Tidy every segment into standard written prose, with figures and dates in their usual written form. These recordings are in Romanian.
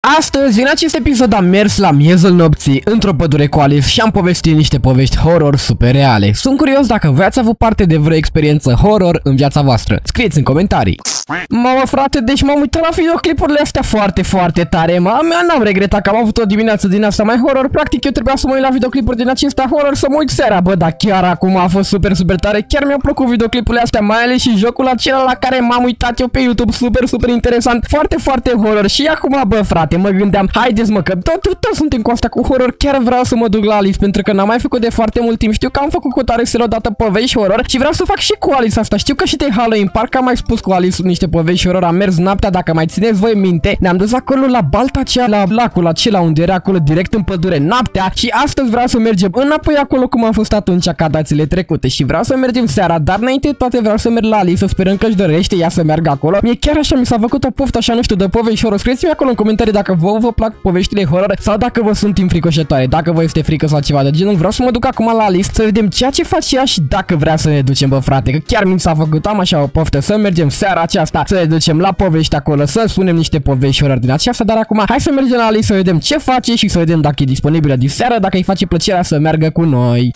Astăzi, în acest episod, am mers la miezul nopții într-o pădure cu Alice și am povestit niște povești horror super reale. Sunt curios dacă voi ați avut parte de vreo experiență horror în viața voastră. Scrieți în comentarii. Mamă, frate, deci m-am uitat la videoclipurile astea foarte tare. N-am regretat că am avut o dimineață din asta mai horror. Practic, eu trebuia să mă uit la videoclipuri din acestea horror să mă uit seara. Bă, dar chiar acum a fost super tare. Chiar mi-au plăcut videoclipurile astea, mai ales și jocul acela la care m-am uitat eu pe YouTube. Super interesant. Foarte horror. Și acum, bă, frate, mă gândeam, haideți mă, că tot suntem cu asta cu horror. Chiar vreau să mă duc la Alice, pentru că n-am mai făcut de foarte mult timp. Știu că am făcut cu Taresel odată povești horror și vreau să fac și cu Alice asta. Știu că și de Halloween Park am mai spus cu Alice niște povești horror. Am mers noaptea, dacă mai țineți voi minte. Ne-am dus acolo la balta aceea, la lacul acela unde era acolo direct în pădure noaptea. Și astăzi vreau să mergem înapoi acolo cum am fost atunci ca dățile trecute. Și vreau să mergem seara, dar înainte de toate vreau să merg la Alice, să sperăm că își dorește ea să meargă acolo. Mie chiar așa mi s-a făcut o poftă, așa nu știu, de povești horror. Scrieți-mi acolo în comentarii dacă vă plac poveștile horror sau dacă vă sunt înfricoșătoare, dacă vă este frică sau ceva de genul. Vreau să mă duc acum la Alice să vedem ceea ce face ea și dacă vrea să ne ducem, bă, frate, că chiar mi s-a făcut, am așa o poftă să mergem seara aceasta, să ne ducem la povești acolo, să spunem niște povești horror din aceasta, dar acum hai să mergem la Alice să vedem ce face și să vedem dacă e disponibilă de seară, dacă îi face plăcerea să meargă cu noi.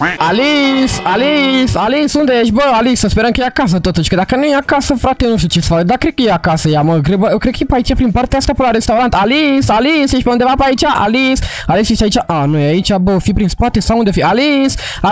Alice, unde ești, bă, Alice? Să sperăm că e acasă totuși, că dacă nu e acasă, frate, nu știu ce să fac, dar cred că e acasă ea, mă, cred că e pe aici, prin partea asta, pe la restaurant. Alice, ești pe undeva pe aici? Alice, ești aici? A, nu e aici, bă, fi prin spate sau unde fi? Alice,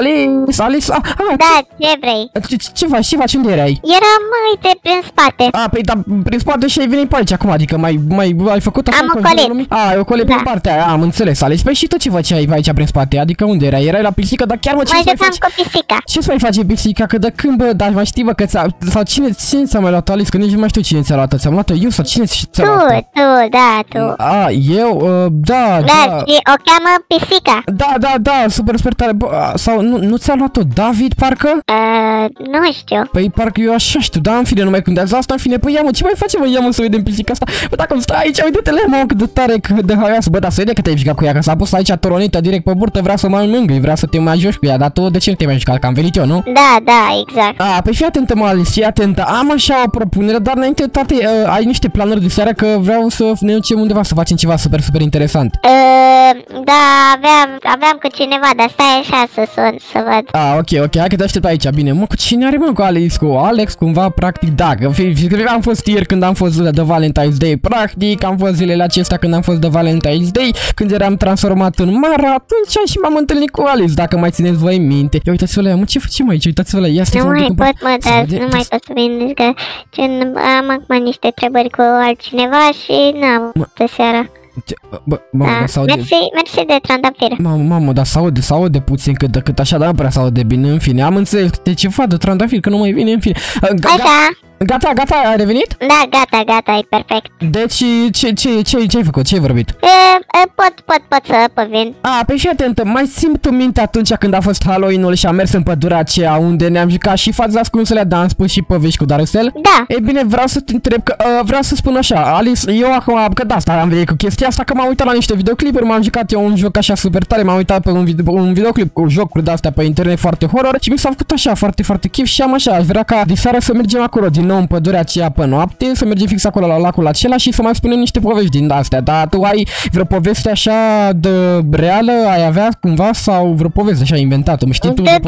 da, ce vrei? Ce faci, unde erai? Eram, uite, prin spate. A, păi, da, prin spate și ai venit pe aici acum, adică ai făcut așa? Am ocolit. A, ocolit prin partea aia, am înțeles, Alice. Păi și tu ce făceai pe aici prin spate? Adică unde erai? Erai la pisică, dar chiar, mă, ce mai faci? Cu pisica. Ce să mai face pisica? Că de când, bă, dar mai știi, bă, că sau cine ți-a mai luat, Alice? Că nici nu mai știu cine ți-a luat-o. Ți-am luat-o eu sau cine ți-a luat-o? Tu. A, eu? Da. Și o cheamă pisica. Da, super tare. Bă, sau nu ți-a luat-o David, parcă? Nu știu. Păi parcă eu așa știu, da, în fine, nu mai contează asta, în fine. Păi ia mă, ce mai facem, mă, ia mă să vedem pisica asta. Bă, dacă stai aici, uite-te-le, mă, cât de tare, cât de haioasă. Bă, da, să vede că te-ai jucat cu ea, că s-a pus aici toronită direct pe burtă, vrea să mă mângâi, vrea să te mai joci cu ea, dar tu de ce nu te mai jucat, că am venit eu, nu? Da, exact. A, păi fii atentă, mă, Alice, fii atentă. Am așa o propunere, dar înainte de toate, ai niște planuri de seară, că vreau să ne ducem undeva să facem ceva super interesant. Da, aveam cu cineva, dar stai așa să sun, să văd. A, ok, hai că te aștept aici, bine. Mă, cu cine are, mă, cu Alice? Cu Alex, cumva, practic, da, că am fost ieri când am fost de Valentine's Day, practic, am fost zilele acestea când am fost de Valentine's Day, când eram transformat în Mara, atunci și m-am întâlnit cu Alice, dacă mai țineți voi minte. Ia uitați-vă la ea, mă, ce facem aici? Uitați-vă la ea, nu mai pot, mă, dar nu mai pot să vin, că am acum niște trebări cu altcineva și n-am de seara. Mersi de trandafir. Mamă, dar s-aude puțin cât așa, dar nu prea s-aude bine, în fine. Am înțeles de ce fac de trandafir, că nu mai vine, în fine. Așa. Gata, ai revenit? Da, gata, e perfect. Deci, ce-ai făcut? Ce-ai vorbit? Pot să vin. A, pe și atentă, mai simt tu minte atunci când a fost Halloween-ul și am mers în pădurea aceea unde ne-am jucat și fața ascunsele, dar am spus și povești cu Taresel? Da. Ei bine, vreau să te întreb că, vreau să spun așa, Alice, eu acum, că de asta am venit cu chestia asta, că m-am uitat la niște videoclipuri, m-am jucat eu un joc așa super tare, m-am uitat pe un videoclip cu jocuri de-astea pe internet foarte horror și mi s-a făcut așa foarte chef și am așa, aș vrea ca de seară să mergem acolo din nou în pădurea aceea pe noapte, să mergem fix acolo la lacul acela și să mai spunem niște povești din astea. Dar tu ai vreo poveste așa de reală, ai avea cumva sau vreo poveste așa inventată, știi tu? Da,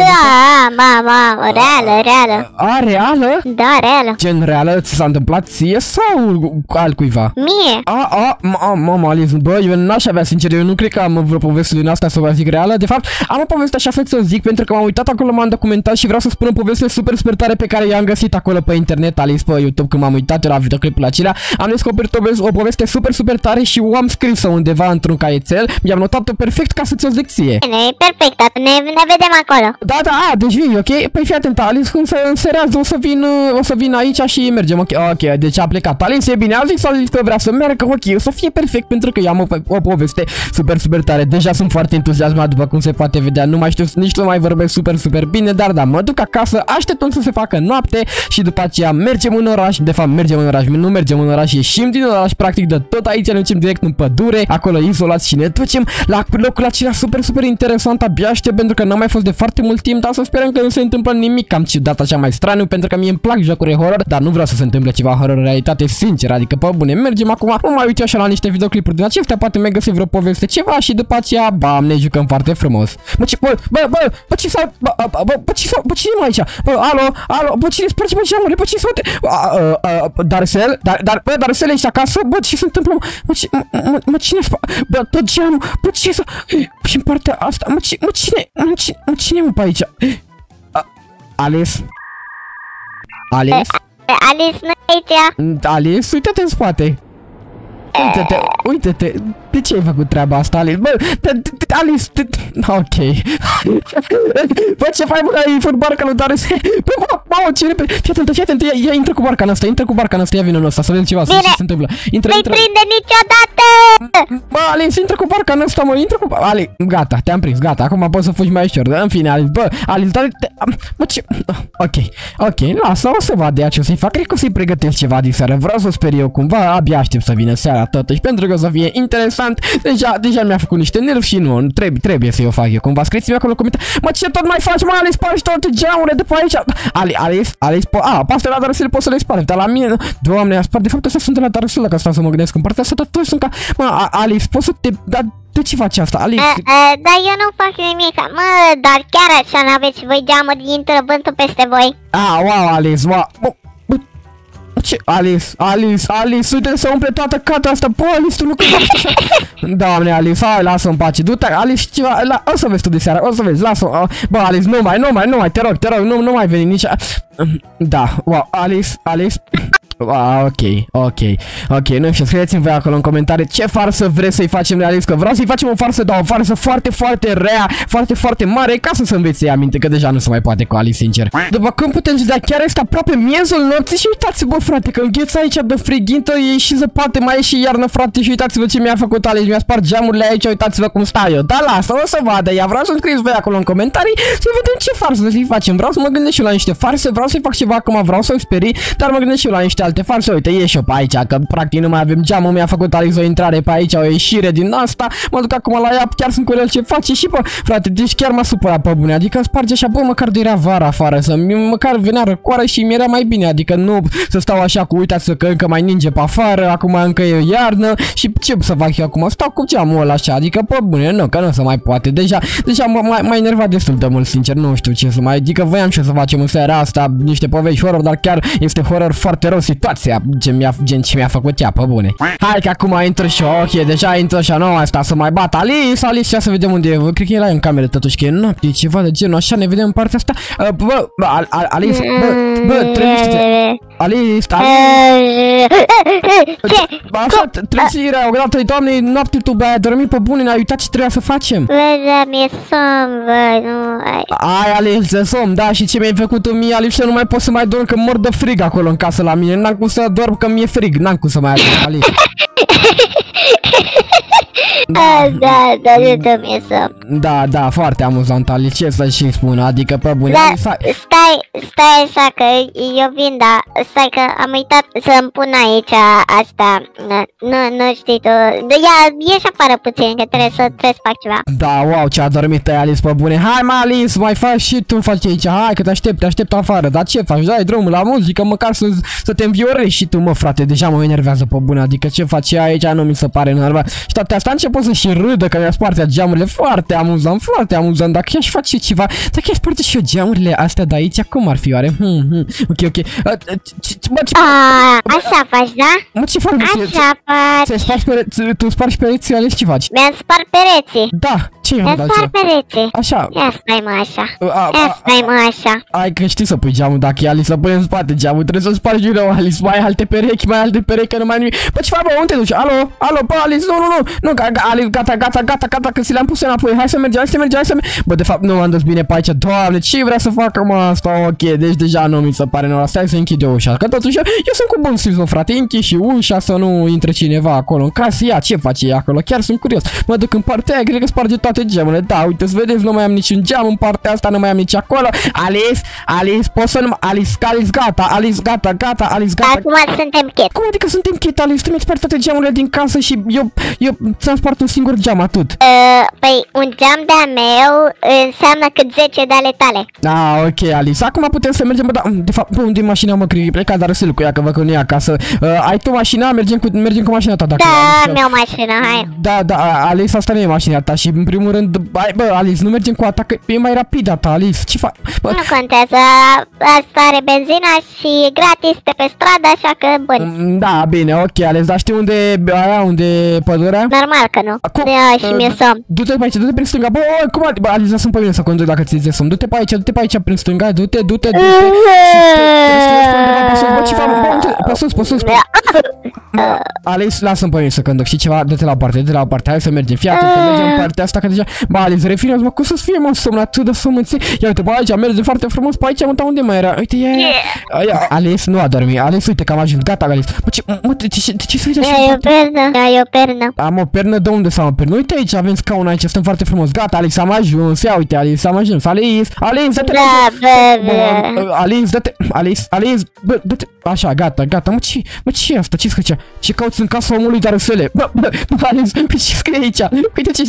reală. A, reală? Da, reală. Gen reală, ți s-a întâmplat ție sau altcuiva? Mie. Mama, Alice, bă, eu n-aș avea, sincer, eu nu cred că am vreo poveste din asta să vă zic reală. De fapt, am o poveste așa să zic, pentru că m-am uitat acolo, m-am documentat și vreau să spun o poveste super tare pe care i-am găsit acolo pe internet, Alice, pe YouTube, când m-am uitat eu la videoclipul acelea. Am descoperit o poveste super tare și o am scris-o undeva într-un caietel. Mi-am notat-o perfect ca să ți-o zic ție. Bine, e perfect, ne vedem acolo. Da, deci vii, ok? Păi fii atent, Alice, când se înserează, o să vin aici și mergem, ok, deci a plecat Alice, e bine, a zis că vrea să meargă, ok, o să fie perfect, pentru că eu am o poveste super tare. Deja sunt foarte entuziasmat, după cum se poate vedea, nu mai știu, nici nu mai vorbesc super bine, dar da, mă duc acasă, așteptăm să se facă noapte și după aceea mergem în oraș, de fapt mergem în oraș, nu mergem în oraș, ieșim din oraș, practic de tot aici ne ducem direct în pădure, acolo izolați și ne ducem la locul acela super interesant, abia aștept pentru că n-am mai fost de foarte mult timp, dar să sperăm că nu se întâmplă nimic cam ciudat așa mai straniu, pentru că mie îmi plac jocurile horror, dar nu vreau să se întâmple ceva horror în realitate, sincer, adică pe bune, mergem acum, mă mai uit așa la niște videoclipuri din acestea, poate mai găsim vreo poveste ceva și după aceea, bam, ne jucăm foarte frumos. Bă, ce, bă, ce s-a, bă, cine e aici? Bă, alo, bă, cine sparge, bă, geamurile, bă, ce se uite? Darcel, ești acasă? Bă, ce se întâmplă? Mă, cine bă, tot geam, bă, ce să... Și în partea asta, cine e pe aici? Alice? Alice nu e aici. Alice, uite-te în spate. Uite-te, de ce ai făcut treaba asta, Alice? Bă, Alice, ok. Bă, ce faci, bă, ai făcut barca lui Darius? Bă, mamă, ce repede, fii atent, ia intră cu barca în asta, ia vină în asta, să vedem ceva, să ce se întâmplă. Intră. Nu-i prinde niciodată! Bă, Alice, intră cu barca în asta, mă, Alice, gata, te-am prins, gata, acum poți să fugi mai ușor, în fine, Alice, bă, Alice, bă, ce... Ok, lasă, o să vadă ce o să-i fac, cred că o să-i pregătesc ceva de seară, vreau să sper eu cumva, abia aștept să vină seara totuși, pentru că o să fie interesant, deja mi-a făcut niște nervi și nu, trebuie să-i o fac eu, cumva, scrieți-mi acolo comentarii, mă, ce tot mai faci, mă, Alice, spargi toate geamurile de pe aici, Alice, pastea la Darcel poți să le spargi, dar la mine, doamne, de fapt, astea sunt de la Darcel, dacă stau să mă gândesc, în partea asta, dar toți sunt ca, mă, Alice, poți să te, dar de ce faci asta, Alice? Dar eu nu fac nimic, mă, dar chiar așa n-aveți voi geamuri, intră vântul peste voi. Wow, Alice, wow, ce? Alice, uite să umple toată cata asta, bă, Alice, tu nu cădești așa. Doamne, Alice, hai, lasă-o în pace, du-te, Alice, ceva, o să vezi tu de seara, o să vezi, lasă-o, bă, Alice, nu mai, te rog, nu mai veni nici, da, wow, Alice, ok, nu știu, scrieți-mi voi acolo în comentarii ce farsă vreți să-i facem de Alice, că vreau să-i facem o farsă, dar o farsă foarte rea, foarte mare, ca să înveți să-i aminte, că deja nu se mai poate cu Alice, sincer. După cum putem vedea, chiar este aproape miezul nopții și uitați-vă, frate, că îngheț aici de frigintă, e și zăpate, mai e și iarnă, frate, și uitați-vă ce mi-a făcut Alice, mi-a spart geamurile aici, uitați-vă cum stau eu. Da, lasă, o să vadă ea, vreau să-mi scrieți voi acolo în comentarii să vedem ce farsă să-i facem. Vreau să mă gândesc și eu la niște farse, vreau să-i fac ceva acum, vreau să-i sperii, dar mă gândesc și eu la niște alte farse. Uite, ieși eu pe aici, că practic nu mai avem geamul, mi-a făcut Alice o intrare pe aici, o ieșire din asta, mă duc acum la ea, chiar sunt curios ce face și, bă, frate, deci chiar m-a supărat pe bune, adică sparge așa, bă, măcar de era vara afară, măcar venea răcoare și mi-era mai bine, adică nu să stau așa cu, uitați că încă mai ninge pe afară, acum încă e iarnă și ce să fac eu acum, stau cu geamul ăla așa, adică, pe bune, nu, că nu se mai poate, deja m-a enervat destul de mult, sincer, nu știu ce să mai, adică voiam ce să facem în seara asta, niște povești horror, dar chiar este horror foarte rău situația, ce mi-a făcut ea, pe bune. Hai că acum intru și ok, deja intru și nu mai sta să mai bat Alice, să vedem unde e, cred că e la în cameră totuși, că e noapte, ceva de genul, așa, ne vedem în partea asta, Alice, bă, trezește-te, Alice, așa, trezirea, odată, doamne, noapte tu, bă, ai dormit pe bune, n-ai uitat ce trebuia să facem. Bă, da, mi-e somn, bă, nu, ai, Alice, somn, da, și ce mi-ai făcut în mie, Alice, nu mai pot să mai dorm, că mor de frig acolo în casă la mine, n-am cum să dorm, că mi-e frig, n-am cum să mai adorm, Alice. Da, eu mi-e somn. Da, foarte amuzant, Alice, ce să-și spun, adică pe bune, da, Alice, stai așa, că eu vin, da, stai că am uitat să-mi pun aici asta, nu știi tu, ia, ieși afară puțin, că trebuie să fac ceva. Da, wow, ce a dormit ai, Alice, pe bune, hai mă, Alice, mai faci și tu faci aici, hai că te aștept afară, dar ce faci, dai drumul la muzică, măcar să te înviorezi și tu, mă, frate, deja mă enervează pe bune, adică ce faci aici, nu mi se pare normal, și toate astea a început să și râdă, că mi-a spart geamurile, foarte amuzant, dacă i-aș face ceva, dacă i-aș sparte și eu geamurile astea de aici, cum ar fi oare? Ok. Așa faci, da? Mă, ce faci? Așa faci. Tu spargi pereții, Alice, ce faci? Mi-am spart pereții. Da, ce mi-am spart pereții. Așa. Ia stai mă așa. Ai că știi să pui geamul, dacă e Alice, să pui în spate geamul, trebuie să spargi din nou, Alice, mai alte perechi, că nu mai nimic. Bă, ce faci, bă, unde te duci? Alo, bă, Alice, nu, Alice, gata, că ți le-am pus înapoi, hai să mergem. Bă, de fapt, nu m-am dus bine pe aici, doamne, ce vrea să facă, mă, asta, ok, deci deja nu mi se pare normal, stai să închid eu ușa, că totuși eu sunt cu bun simț, mă, frate, închid și ușa să nu intre cineva acolo în casă, ia, ce face ea acolo, chiar sunt curios, mă duc în partea aia, cred că sparge toate toate gemurile. Da, uite, să vedeți, nu mai am niciun geam în partea asta, nu mai am nici acolo. Alice, poți să nu... Alice, gata, Alice, gata, Alice, gata. Acum suntem chit. Cum adică suntem chit, Alice? Tu mi-ai spart toate geamurile din casă și eu ți-am spart un singur geam, atât. Păi, un geam de-a meu înseamnă cât 10 de ale tale. Ok, Alice, acum putem să mergem, da, de fapt, unde e mașina, mă, cred, plecat dar răsel cu ea, că văd că nu e acasă. Ai tu mașina? Mergem cu mașina ta, dacă... Da, am eu mașină, hai. Da, Alice, asta nu e mașina ta și, în primul rând, Alice, nu mergem cu a ta, că e mai rapid a ta, Alice, ce faci? Nu contează, asta are benzina și e gratis de pe stradă, așa că, bun. Da, bine, ok, Alice, dar știi unde e pădurea? Normal că nu. Acum, Și mi-e somn. Du-te pe aici, du-te prin stânga, cum adică, Alice, lasă-mi pe mine să conduc dacă ți-e somn. Du-te pe aici prin stânga, du-te. Pe sus. Alice, lasă-mi pe mine să conduc, știi ceva? Du-te la parte, hai să mergem, fii atent, mergem în partea asta, că deja... Alice, refine-ți, cum să fie, mă, somn atât de somnăție? Ia uite, pe aici, merge foarte frumos, pe aici, unde mai era? Uite, Alice, nu a dormit, Alice, uite că am ajuns, gata, Alice. De ce să uite așa? E o pernă. Am o pernă, de unde să am o pernă? Uite aici, avem scaun aici, stăm foarte frumos, gata, Alice, am ajuns, ia uite, Alice, am ajuns, Alice, dă-te Alice, dă-te, așa, gata, ce e asta, ce scrie? Ce cauți în casa omului de răsele? Alice, ce scrie aici? Uite ce...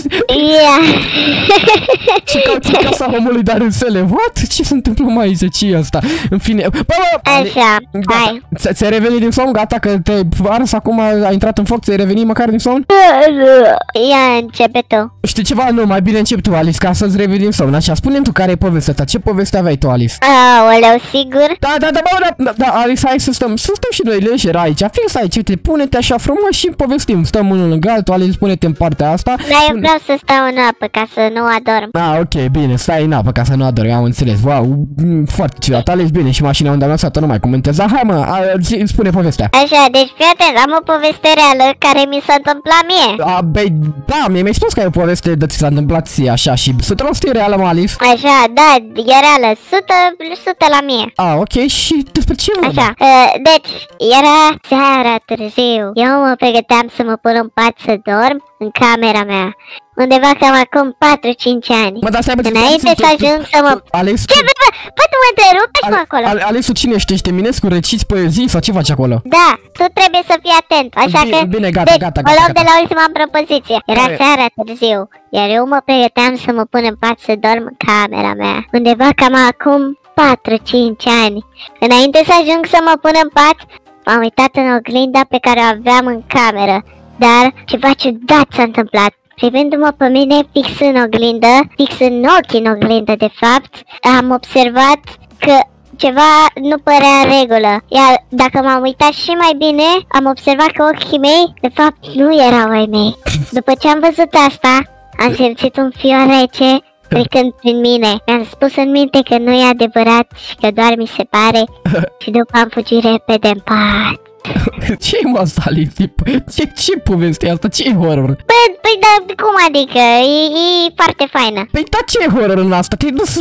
Ce cauți în casa omului de răsele? What? Ce se întâmplă mai aici? Ce e asta? În fine, așa, hai. Ți-ai revenit din somn? Gata, că te-ai ars acum, ai intrat în foc, ți-ai revenit măcar din somn? Ia, începe tu. Știi ceva? Nu, mai bine încep tu, Alice, ca să-ți revii din somn. Așa, spune-mi tu care e povestea ta, ce poveste aveai tu, Alice? Aoleu, sigur? Da, Alice, hai să stăm și noi leșeri aici, fix aici, uite, pune-te așa frumos și povestim, stăm unul lângă altul, Alice, pune-te în partea asta. Da, eu vreau să stau în apă ca să nu adorm. Ok, bine, stai în apă ca să nu adormi, am înțeles, wow, foarte ciudat, Alice, bine, și mașina unde am lăsat-o, nu mai comentez, hai mă, spune povestea. Așa, deci fii atent, am o poveste reală care mi s-a întâmplat mie. Da, mi-ai spus că ai o poveste de ți s-a întâmplat ție, așa, și 100% e reală, mă, Alice? Așa, da, e reală, 100% la mie. Ok, și despre ce mă? Așa, deci, era seara târziu, eu mă pregăteam să mă pun în pat să dorm în camera mea, undeva cam acum 4-5 ani. Mă, dar stai, înainte să ajung să mă... Alice, ce, poate mă întrerupeți, mă, acolo? Alice, cine ești? Ești Eminescu, reciți poezii sau ce faci acolo? Da, tu trebuie să fii atent, așa că... Bine, gata. O luăm de la ultima propoziție. Era seara târziu, iar eu mă pregăteam să mă pun în pat să dorm în camera mea, undeva cam acum 4-5 ani. Înainte să ajung să mă pun în pat, m-am uitat în oglinda pe care o aveam în cameră, dar ceva ciudat s-a întâmplat. Privindu-mă pe mine fix în oglindă, fix în ochi în oglindă de fapt, am observat că ceva nu părea în regulă. Iar dacă m-am uitat și mai bine, am observat că ochii mei, de fapt, nu erau ai mei. După ce am văzut asta, am simțit un fior rece trecând prin mine. Mi-am spus în minte că nu e adevărat și că doar mi se pare și după am fugit repede în pat. Ce-i mă asta, Alice? Ce poveste e asta? Ce-i horror? Păi da, cum adică? E foarte faină. Păi da, ce-i horror în asta? Te-ai dus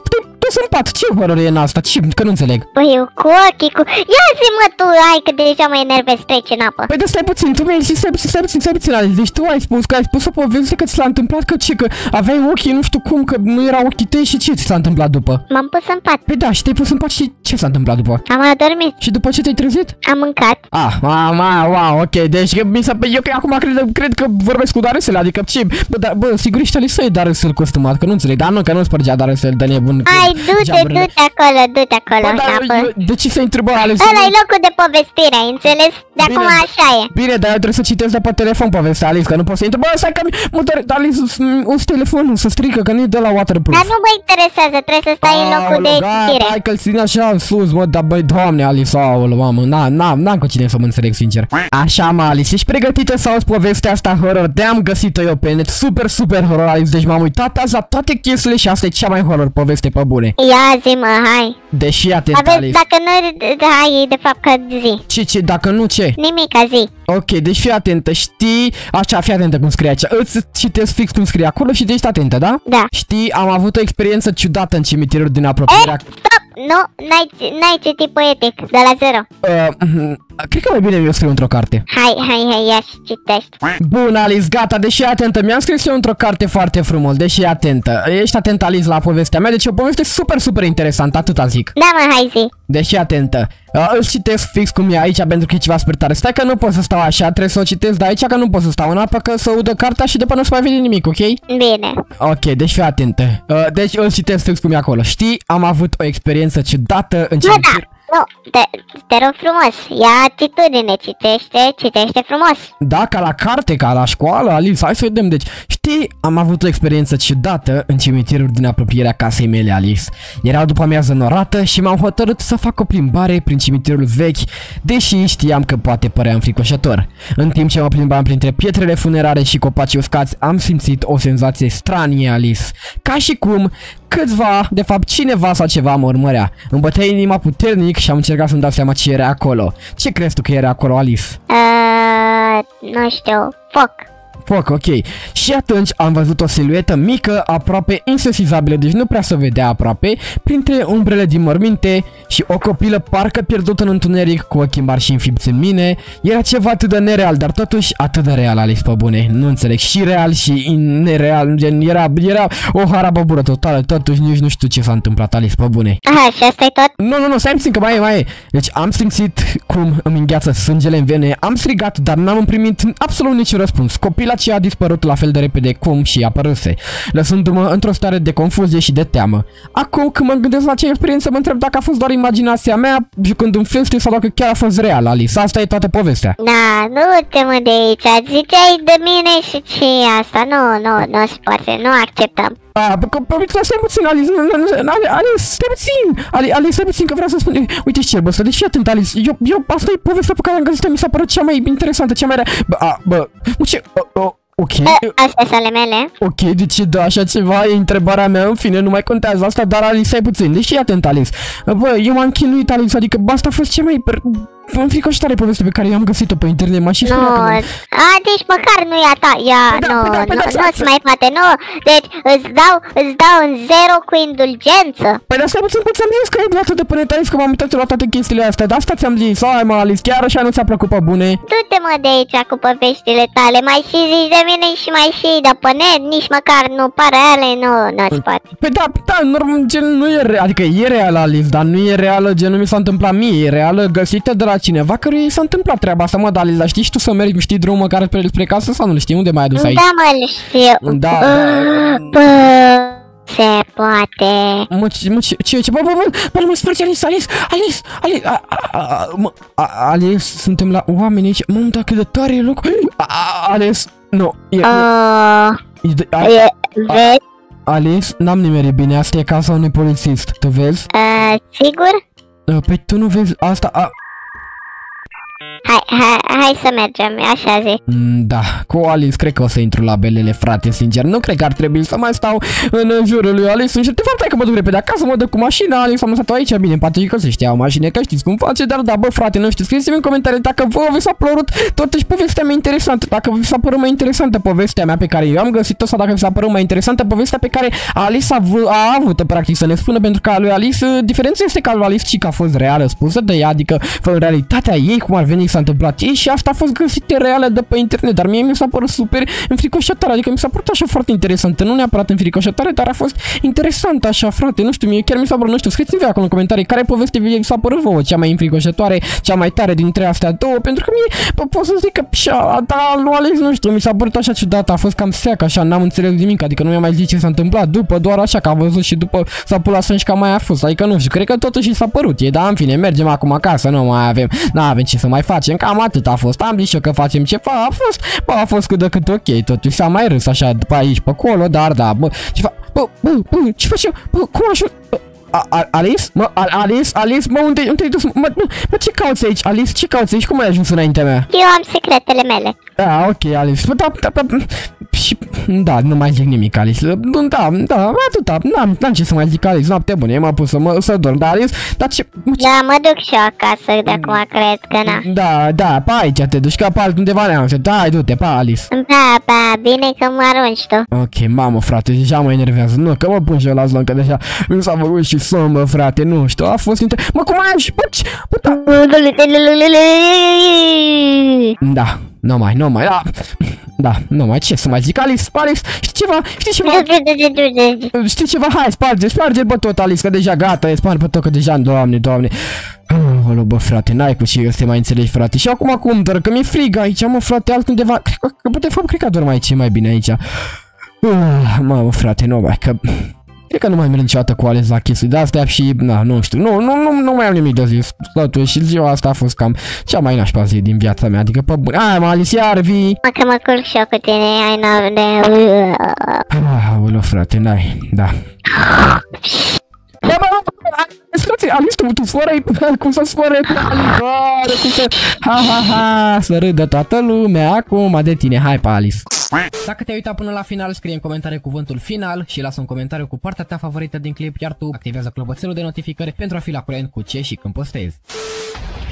în pat, ce horror e în asta? Că nu înțeleg. Păi eu cu ochii, ia zi-mă tu, hai că deja mă enervezi, treci în apă. Păi da, stai puțin, tu mi-ai zis, stai puțin, Alice. Deci tu ai spus o poveste că ți s-a întâmplat că aveai ochii, nu știu cum, că nu erau ochii tăi și ce ți s-a întâmplat după? M-am pus în pat. Păi da, și te-ai pus în pat și ce s-a întâmplat după? Am adormit. Și după ce te-ai trezit? Am mâncat. Wow, ok, deci eu acum cred că vorbesc cu Darusel, adică ce? Bă, sigur ești Alice, e Darusel costumat, că nu înțeleg, dar nu, că nu spărgea Darusel de nebun. Hai, du-te acolo, de ce să întrebi, Alice? Ăla-i locul de povestire, ai înțeles? De acum așa e. Bine, dar eu trebuie să citesc de pe telefon povestea, Alice, că nu pot să intru. Bă, stai că Alice, uzi telefonul, să strică, că nu e de la waterproof. Dar nu mă interesează, trebuie să stai în locul de citire. Hai că-l ține așa în sus, mă, dar băi, doamne, Alice, aoleu, mamă, n-am cu cine să mă înțeleg, sincer. Așa, mă, Alice, ești pregătită să auzi povestea asta horror? De-am găsit-o eu pe net, super horror, Alice, deci m-am uitat azi la toate chestiile și asta e cea mai horror poveste pe bune. Ia zi, mă, hai. Deși atent, Alice. Dacă nu, hai, de fapt, că zi. Ce, dacă nu ce? Nimica, zi. Ok, deci fii atentă, știi, așa, fii atentă cum scrie aici, îți citesc fix cum scrie acolo și ești atentă, da? Da. Știi, am avut o experiență ciudată în cimitirul din apropierea... Stop, nu, n-ai citit poetic, de la 0. Cred că mai bine eu scriu într-o carte. Hai, ia și citești. Bun, Alice, gata, deși atentă, mi-am scris eu într-o carte foarte frumos, deși atentă. Ești atent, Alice, la povestea mea, deci o poveste super interesantă, atâta zic. Da, mă, hai zi. Deși atentă. Îl citesc fix cum e aici pentru că e ceva super tare. Stai că nu pot să stau așa, trebuie să o citesc de aici că nu pot să stau în apă, că să udă cartea și după nu se mai vede nimic, ok? Bine. Ok, deci fii atentă. Deci îl citesc fix cum e acolo. Știi, am avut o experiență ciudată în cimitir. Nu, te rog frumos, ia atitudine, citește frumos. Da, ca la carte, ca la școală, Alice, hai să vedem. Deci, știi, am avut o experiență ciudată în cimitirul din apropierea casei mele, Alice. Era după amiază norată și m-am hotărât să fac o plimbare prin cimitirul vechi, deși știam că poate părea înfricoșător. În timp ce mă plimbam printre pietrele funerare și copacii uscați, am simțit o senzație stranie, Alice. Ca și cum câțiva, de fapt cineva sau ceva mă urmărea. Îmi bătea inima puternic și am încercat să-mi dau seama ce era acolo. Ce crezi tu că era acolo, Alice? Nu știu, foc. Foc, ok. Și atunci am văzut o siluetă mică, aproape insesizabilă, deci nu prea se vedea aproape, printre umbrele din morminte și o copilă parcă pierdută în întuneric, cu ochii mari și înfipți în mine. Era ceva atât de nereal, dar totuși atât de real, Alice, pe bune. Nu înțeleg, și real și nereal, gen, era o harababură totală, totuși nici nu știu ce s-a întâmplat, Alice, pe bune. Aha, și asta e tot? Nu, stai puțin că mai e. Deci am simțit cum îmi îngheață sângele în vene, am strigat, dar n-am primit absolut niciun răspuns. Copila ce a dispărut la fel de repede cum și apăruse, lăsându-mă într-o stare de confuzie și de teamă. Acum când mă gândesc la ce experiență, mă întreb dacă a fost doar imaginația mea, jucând un film sau dacă chiar a fost real, Alice. Asta e toată povestea. Da, nu te mă de aici, ziceai de mine și ce asta, nu se poate, nu acceptăm. Stai puțin, Alice, stai puțin, Alice, stai puțin că vreau să spun, uite și cerbă ăsta, deci fii atent, Alice, eu, asta e povestea pe care am găsit-o, mi s-a părut cea mai interesantă, cea mai rea, ok. Astea sunt ale mele. Ok, deci da, așa ceva e întrebarea mea, în fine, nu mai contează asta, dar Alice, stai puțin, deci fii atent, Alice. Bă, eu m-am chinuit, Alice, adică asta a fost cea mai înfricoșătoare poveste pe care i-am găsit-o pe internet, m-a și speriat că deci măcar nu e a ta, nu se mai poate, nu, deci îți dau în zero cu indulgență. Păi dar stai puțin, ți-am zis că e atât de până Alice, că m-am uitat la toate chestiile astea, dar asta ți-am zis, hai mă, Alice, chiar așa nu ți-a plăcut pe bune? Du-te mă de aici cu poveștile tale, mai și zici de mine și mai și de pe net, nici măcar nu pare reale, nu-ți poate. Păi da, normal, gen, nu e real, adică e reală, Alice, dar nu e reală, gen, nu mi s-a întâmplat mie, e reală găsită de la cineva căruia i s-a întâmplat treaba asta, mă, Alice, dar știi și tu să mergi, știi drumul măcar spre casă sau nu știi? Unde mai ai dus aici? Da, mă, îl știu. Da. Se poate. Bă, mă spărți, Alice, suntem la oameni aici, mă, dacă de tare e loc, Alice, nu, vezi? Alice, n-am nimerit bine, asta e casa unui polițist, tu vezi? Sigur? Păi tu nu vezi asta, Hai să mergem, așa zic. Da, cu Alice cred că o să intru la belele, frate, sincer. Nu cred că ar trebui să mai stau în jurul lui Alice. De fapt, hai că mă duc repede acasă, mă duc cu mașina. Alice am lăsat-o aici, bine, poate că se știa o mașină, că știți cum face. Dar da, bă, frate, nu știu, scrieți-mi în comentarii dacă vă vi s-a părut totuși povestea mea interesantă. Dacă vi s-a părut mai interesantă povestea mea pe care eu am găsit-o, sau dacă vi s-a părut mai interesantă povestea pe care Alice a avut-o, practic, să ne spună, pentru că a lui Alice, diferența este că a lui Alice și că a fost reală spusă de ea, adică în realitatea ei, cum ar veni, s-a întâmplat ei și asta a fost găsită reală de pe internet, dar mie mi s-a părut super înfricoșătoare, adică mi s-a părut așa foarte interesantă, nu neapărat înfricoșătoare, dar a fost interesant așa, frate, nu știu, mie chiar mi s-a părut, nu știu, scrieți-mi acolo în comentarii care poveste vi s-a părut vouă cea mai înfricoșătoare, cea mai tare dintre astea două, pentru că mie pot să zic că lui Alex, nu știu, mi s-a părut așa ciudat, a fost cam seacă, așa, n-am înțeles nimic, adică nu mi-am mai zis ce s-a întâmplat după, doar așa că a văzut și după s-a pus la sân și că mai a fost, adică nu știu, cred că totuși s-a părut, dar în fine, mergem acum acasă, nu mai avem ce să mai facem, cam atât a fost, am zis eu că facem ceva, a fost cât de cât ok, totuși s-a mai râs așa după aici pe acolo, dar da, bă, ce faci eu, cum ajung, Alice? Alice, mă, unde te-ai dus? Mă, ce cauți aici, Alice? Ce cauți aici? Cum ai ajuns înaintea mea? Eu am secretele mele. Ok, Alice, și Da, nu mai zic nimic, Alice. Da, atâta. N-am ce să mai zic, Alice. Noapte bună, eu m-am pus să dorm, dar Alice, dar ce... Da, mă duc și eu acasă, de acum cred că na. Da, pe aici te duci ca pe altundeva, neam. Da, du-te, pa, Alice. Da, bine că mă arunci tu. Ok, mamă, frate, deja mă enervează. Nu, că mă pun și eu la zon, că deja mi s-a făcut și somn, bă, frate, nu știu, a fost Mă, cum ai și... Bă, da. Da, nu mai, da, nu mai, ce să mai zic, Alice, știi ceva, hai, sparge, bă, tot, Alice, că deja gata, sparge, bă, tot, că deja, doamne, olo, bă, frate, n-ai cu ce să te mai înțelegi, frate, și acum cum, doar că mi-e frig aici, mă, frate, altundeva, de fapt, cred că dorm aici, e mai bine aici. Mamă, frate, nu mai, că... Cred că nu mai merg niciodată cu Alex la chestii de astea și, nu știu, nu mai am nimic de zis, și ziua asta a fost cam cea mai nașpa zi din viața mea, adică pe bune, mă, Alice, iar vii! Mă, că mă culc și eu cu tine, ai n-am Aoleu, frate, n-ai, da. Frate, Alice, tu fără-i, cum să-ți fără-i, cum să... Ha, să râdă toată lumea acum de tine, hai pe Alice. Dacă te-ai uitat până la final, scrie în comentarii cuvântul final și lasă un comentariu cu partea ta favorită din clip, iar tu activează clopoțelul de notificări pentru a fi la curent cu ce și când postezi.